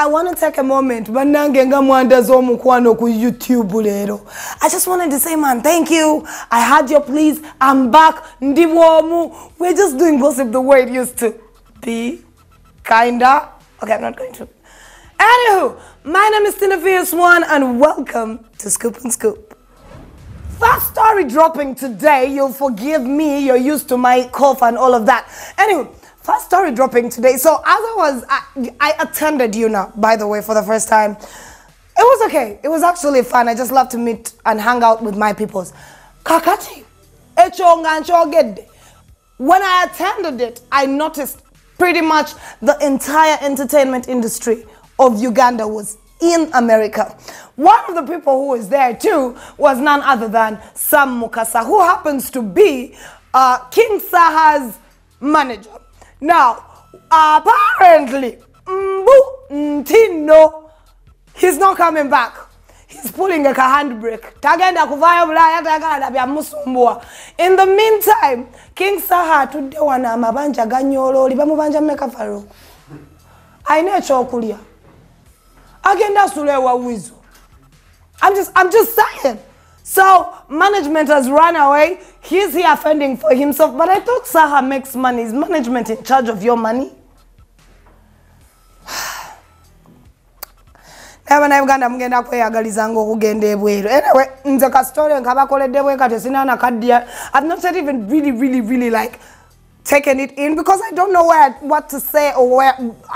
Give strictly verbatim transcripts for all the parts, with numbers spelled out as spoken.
want to take a moment. I just wanted to say, man, thank you. I had your pleas. I'm back. We're just doing gossip the way it used to be. Kinda. Okay, I'm not going to. Anywho, my name is Tina Fierce One, and welcome to Scoop and Scoop. First story dropping today. You'll forgive me. You're used to my cough and all of that. Anyway. First story dropping today. So as I was, I, I attended U N A, by the way, for the first time. It was okay. It was actually fun. I just love to meet and hang out with my peoples. Kakati. When I attended it, I noticed pretty much the entire entertainment industry of Uganda was in America. One of the people who was there too was none other than Sam Mukasa, who happens to be uh, King Saha's manager. Now, apparently, Mbu Ntino, he's not coming back. He's pulling a handbrake. In the meantime, King Saha today wana mabanja ganyolo liba mubanja meka faro. Aine chokulia. Agenda sulewa wizo. I'm just I'm just saying. So, management has run away. He's here fending for himself. But I thought Saha makes money. Is management in charge of your money? Anyway, I've not even really, really, really like taken it in because I don't know where what to say or where.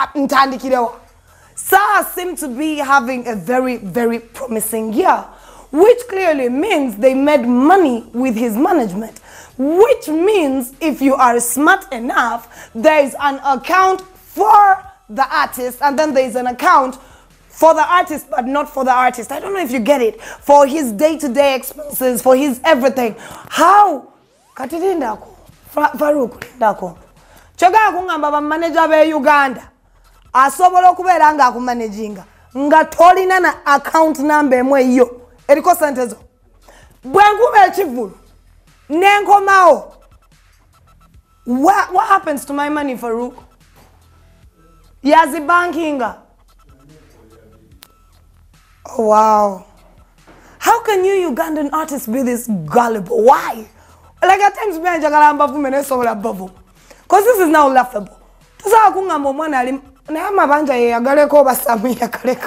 Saha seemed to be having a very, very promising year, which clearly means they made money with his management, which means if you are smart enough, there is an account for the artist, and then there is an account for the artist, but not for the artist. I don't know if you get it. For his day-to-day expenses, for his everything. How? Katidindako. Faruku ndako. Choga kungamba manager be Uganda. Asobolo kubera nga kumanajinga. Nga tolina na account number emwe yo. Eriko sentezo. Bwengube chivulu. Nenko mao. What what happens to my money, Farouk? Yazi bankinga. Oh wow. How can you Ugandan artists be this gullible? Why? Like at times me anjagalamba fumene so la bavo. Cause this is now laughable. Tusa kunga momwana ali na mabanja yagaleko basami yakaleka.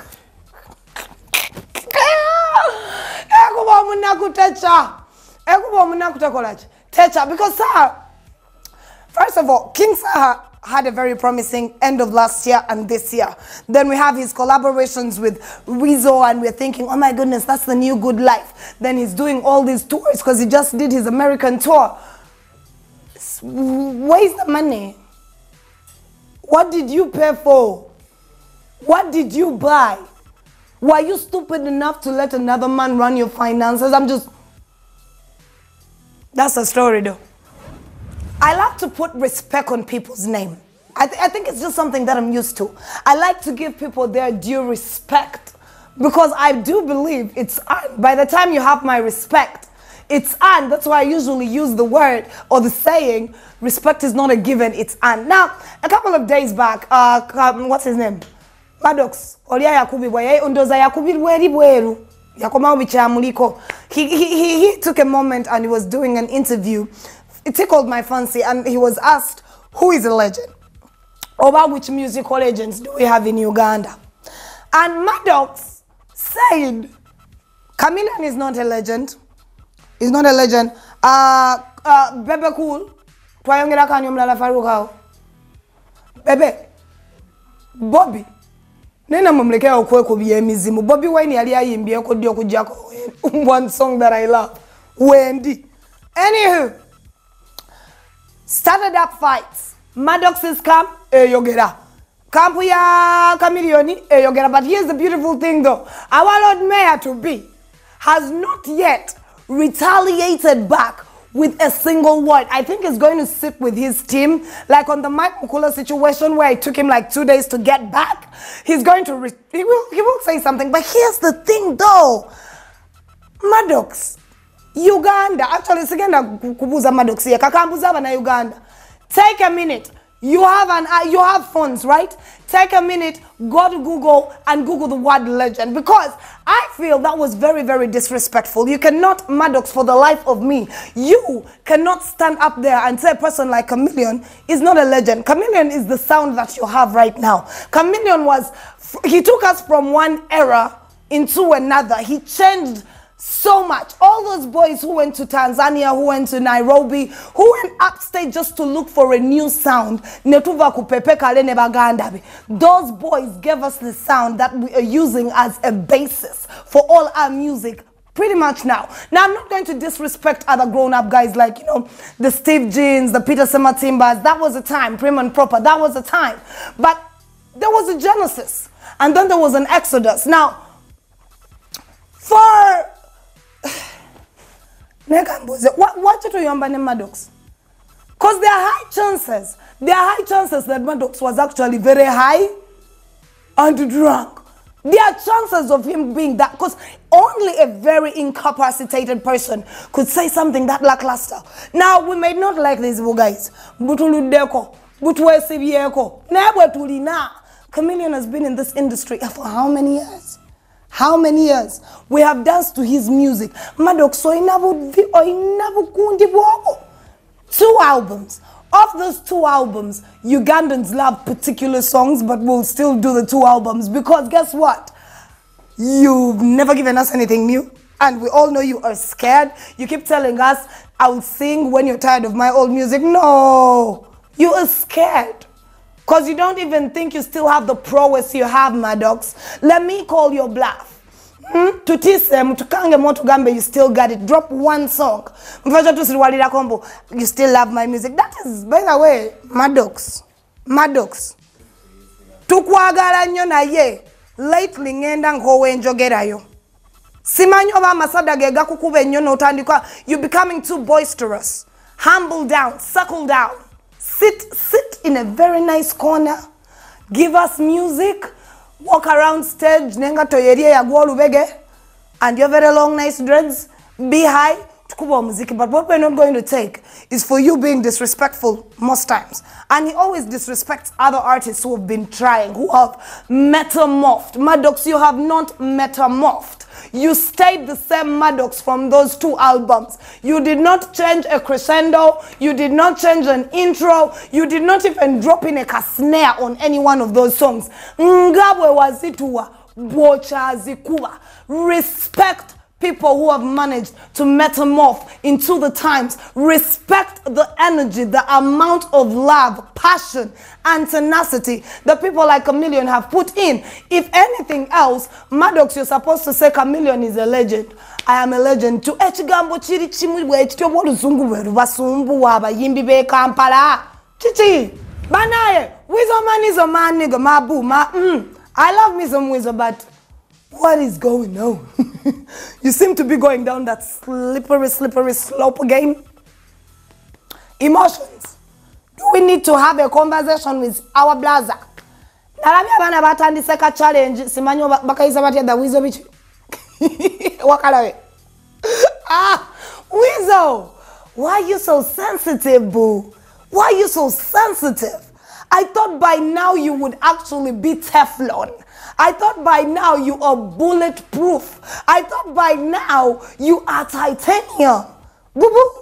Because Saha, first of all, King Saha had a very promising end of last year and this year. Then we have his collaborations with Rizzo, and we're thinking, oh my goodness, that's the new good life. Then he's doing all these tours because he just did his American tour. Where's the money? What did you pay for? What did you buy? Were you stupid enough to let another man run your finances? I'm just... That's a story though. I like to put respect on people's name. I, th I think it's just something that I'm used to. I like to give people their due respect because I do believe it's earned. By the time you have my respect, it's earned. That's why I usually use the word or the saying, respect is not a given, it's earned. Now, a couple of days back, uh, what's his name? Maddox, Olia Yakubi Boye, Undoza Yakubi Bweri Bweru, Yakoma Wichamuliko. He, he, he, he took a moment and he was doing an interview. It tickled my fancy, and he was asked, who is a legend? About which musical legends do we have in Uganda? And Maddox said, Chameleon is not a legend. He's not a legend. Uh, uh, Bebe Cool. Twayongera kanyomla Farukao. Bebe. Bobby. Nena mumlekea okwe kubiye mizimu. Bobby Wine yali ayimbye ko dio kujako. One song that I love. Wendy. Anywho. Started up fights. Maddox's camp, eh yogera. Camp ya Chameleon, eh yogera. But here's the beautiful thing though. Our Lord Mayor to be has not yet retaliated back with a single word. I think he's going to sit with his team, like on the Mike Mukula situation where it took him like two days to get back. He's going to, re he will, he will say something. But here's the thing though, Maddox, Uganda, actually, it's again kubuza Maddox here, kakambuza na Uganda. Take a minute. You have an uh, you have phones, right? Take a minute, go to Google and Google the word legend, because I feel that was very, very disrespectful. You cannot, Maddox, for the life of me, you cannot stand up there and say a person like Chameleon is not a legend. Chameleon is the sound that you have right now. Chameleon was, he took us from one era into another. He changed so much. All those boys who went to Tanzania, who went to Nairobi, who went upstate just to look for a new sound, those boys gave us the sound that we are using as a basis for all our music pretty much now. Now, I'm not going to disrespect other grown-up guys like, you know, the Steve Jeans, the Peter Sematimbas. That was a time, prim and proper. That was a time. But there was a genesis, and then there was an exodus. Now, for what what you do Maddox? Because there are high chances. There are high chances that Maddox was actually very high and drunk. There are chances of him being that, because only a very incapacitated person could say something that lackluster. Now, we may not like these guys, but Chameleon has been in this industry for how many years? How many years? We have danced to his music. Maddox, so two albums. Of those two albums, Ugandans love particular songs, but we'll still do the two albums, because guess what? You've never given us anything new, and we all know you are scared. You keep telling us, I'll sing when you're tired of my old music. No, you are scared. Because you don't even think you still have the prowess you have, Maddox. Let me call your bluff. Hmm? Tutise, mutukange motu gambe, you still got it. Drop one song. You still love my music. That is, by the way, Maddox. Maddox. Tukwagala nyo na ye. Lately ngenda nkowe njogerayo. Simanyo ba masada gega kukube nyo no tandikwa. You're becoming too boisterous. Humble down. Suckle down. Sit, sit in a very nice corner. Give us music. Walk around stage. Nenga toyeria ya guolu bege. And your very long, nice dreads. Be high. But what we're not going to take is for you being disrespectful most times. And he always disrespects other artists who have been trying, who have metamorphed. Maddox, you have not metamorphed. You stayed the same Maddox from those two albums. You did not change a crescendo. You did not change an intro. You did not even drop in a snare on any one of those songs. Ngabwe wazituwa, bocha zikuwa. Respect people who have managed to metamorph into the times. Respect the energy, the amount of love, passion, and tenacity that people like Chameleon have put in. If anything else, Maddox, you're supposed to say Chameleon is a legend. I am a legend too. Echigambo chiri chimwe echityo luzungu weru basumbu waba yimbi be Kampala. Chichi, banaye, wizo man is a man nigga, ma boo, ma mm. I love me some Wizo, but what is going on? You seem to be going down that slippery, slippery slope again. Emotions. Do we need to have a conversation with our blazer? Nalami abana batandiseka challenge simanyo bakaiza batia da Wizo bichi. Wakalawe. Ah, Wizo. Why are you so sensitive, boo? Why are you so sensitive? I thought by now you would actually be Teflon. I thought by now you are bulletproof. I thought by now you are titanium. Boo-boo.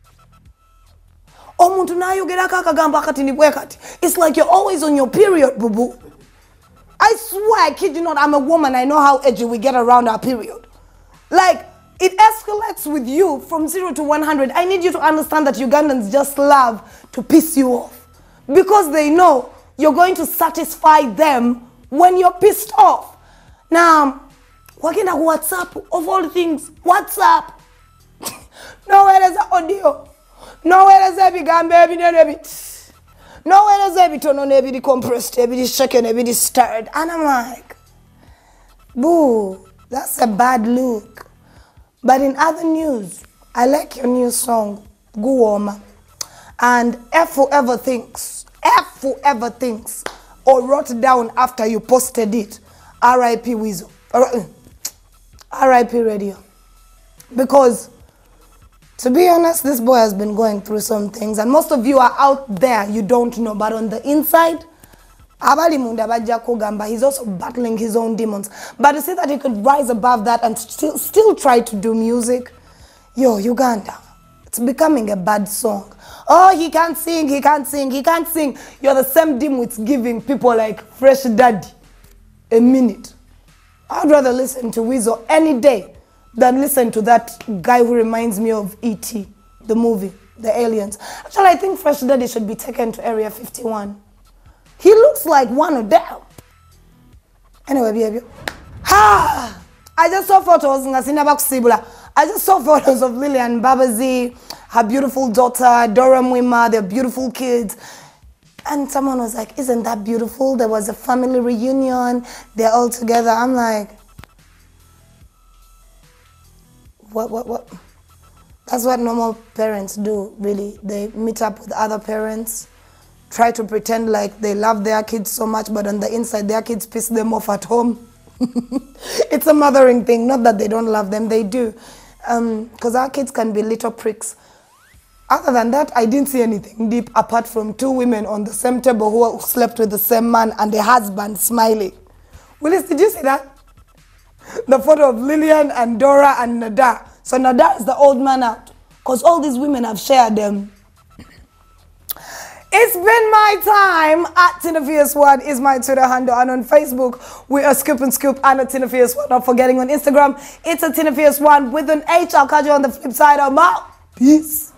It's like you're always on your period, boo-boo. I swear, I kid you not, I'm a woman. I know how edgy we get around our period. Like, it escalates with you from zero to one hundred. I need you to understand that Ugandans just love to piss you off. Because they know you're going to satisfy them when you're pissed off. Now, working at WhatsApp, of all things, WhatsApp. Nowhere is the audio. Nowhere is every gun, baby, baby. Nowhere is every tone on every decompressed, every shaken, every stirred. And I'm like, boo, that's a bad look. But in other news, I like your new song, Guoma. And F whoever thinks, F whoever thinks, or wrote down after you posted it, R I P Wizo, R I P Radio. Because To be honest, this boy has been going through some things, and most of you are out there, you don't know, but on the inside, he's also battling his own demons. But to see that he could rise above that and still, still try to do music, yo, Uganda, it's becoming a bad song. Oh, he can't sing, he can't sing, he can't sing. You're the same dim with giving people like Fresh Daddy a minute. I'd rather listen to Weasel any day than listen to that guy who reminds me of E T, the movie, the aliens. Actually, I think Fresh Daddy should be taken to Area fifty-one. He looks like one of them. Anyway, baby. Ha! I just saw photos. I just saw photos of Lillian Babazi, her beautiful daughter, Dora Mwima, their beautiful kids. And someone was like, isn't that beautiful? There was a family reunion. They're all together. I'm like, what, what, what? That's what normal parents do, really. They meet up with other parents, try to pretend like they love their kids so much, but on the inside, their kids piss them off at home. It's a mothering thing, not that they don't love them, they do. Because um, our kids can be little pricks. Other than that, I didn't see anything deep apart from two women on the same table who slept with the same man and the husband smiling. Willis, did you see that? The photo of Lillian and Dora and Nada. So Nada is the old man out, because all these women have shared them. It's been my time. At Tina Fierce One is my Twitter handle, and on Facebook we are Scoop and Scoop and at Tina Fierce One. Not forgetting on Instagram, it's a Tina Fierce One with an H. I'll catch you on the flip side. I'm out. Peace.